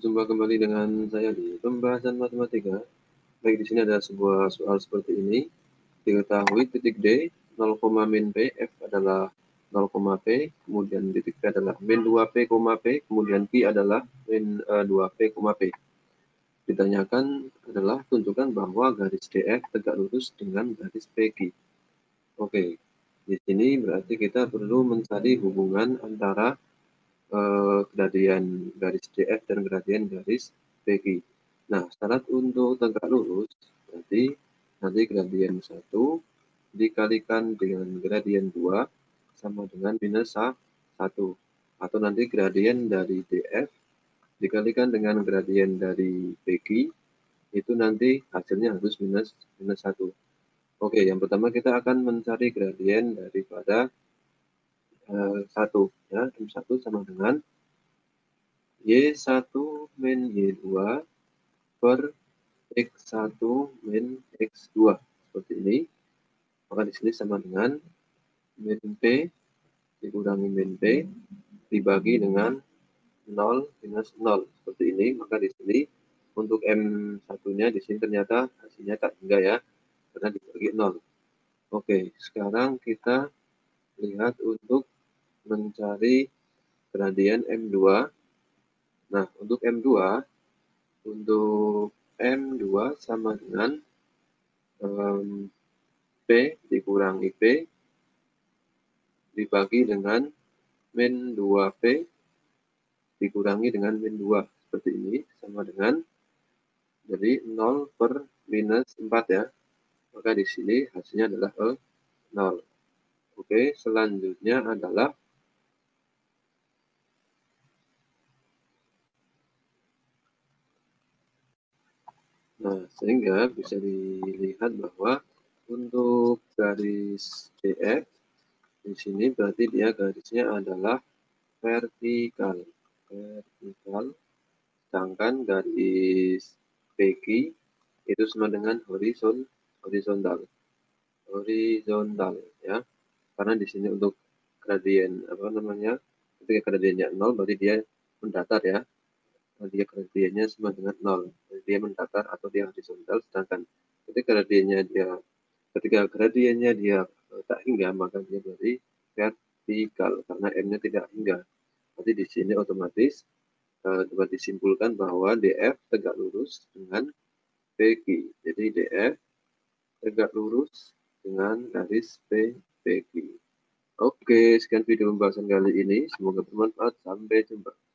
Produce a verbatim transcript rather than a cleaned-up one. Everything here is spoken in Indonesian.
berjumpa kembali dengan saya di pembahasan matematika. Baik, di sini ada sebuah soal seperti ini. Diketahui titik D, nol, min P, F adalah nol, P, kemudian titik P adalah min dua P, P, kemudian Q adalah min dua P, P. Ditanyakan adalah tunjukkan bahwa garis D F tegak lurus dengan garis P Q. Oke, di sini berarti kita perlu mencari hubungan antara Uh, gradien garis D F dan gradien garis P Q. Nah, syarat untuk tegak lurus berarti nanti gradien satu dikalikan dengan gradien dua sama dengan minus satu. Atau nanti gradien dari D F dikalikan dengan gradien dari P Q, itu nanti hasilnya harus minus minus satu. Oke, yang pertama kita akan mencari gradien daripada uh, satu. Ya, M satu sama dengan Y satu min Y dua per X satu min X dua. Seperti ini. Maka di sini sama dengan min P dikurangi min P dibagi dengan nol minus nol. Seperti ini. Maka di sini untuk M satu-nya di sini ternyata hasilnya tak enggak ya. Karena dibagi nol. Oke, sekarang kita lihat untuk mencari gradien M dua. Nah, untuk M dua, untuk M dua sama dengan um, P dikurangi P dibagi dengan min dua P dikurangi dengan min dua. Seperti ini, sama dengan jadi nol per minus empat ya. Maka di sini hasilnya adalah E nol. Oke, selanjutnya adalah nah, sehingga bisa dilihat bahwa untuk garis D F di sini berarti dia garisnya adalah vertikal. Vertikal. Sedangkan garis P Q itu sama dengan horizon, horizontal. Horizontal ya. Karena di sini untuk gradien apa namanya? Ketika gradiennya nol berarti dia mendatar ya. Dia gradiennya sama dengan nol. Jadi dia mendatar atau dia horizontal, sedangkan ketika gradiennya dia ketika gradiennya dia tak hingga, maka dia berarti vertikal karena M-nya tidak hingga. Berarti di sini otomatis uh, dapat disimpulkan bahwa D F tegak lurus dengan P Q. Jadi D F tegak lurus dengan garis P P Q. Oke, sekian video pembahasan kali ini. Semoga bermanfaat. Sampai jumpa.